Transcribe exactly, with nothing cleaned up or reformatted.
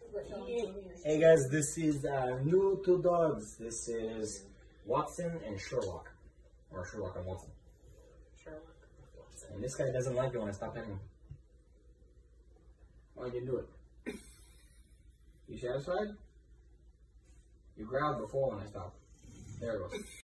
Hey guys, this is uh, new two dogs. This is Watson and Sherlock. Or Sherlock and Watson. Sherlock. And this guy doesn't like it when I stop petting him. Why'd you do it? You satisfied? You growled before when I stopped. There it goes.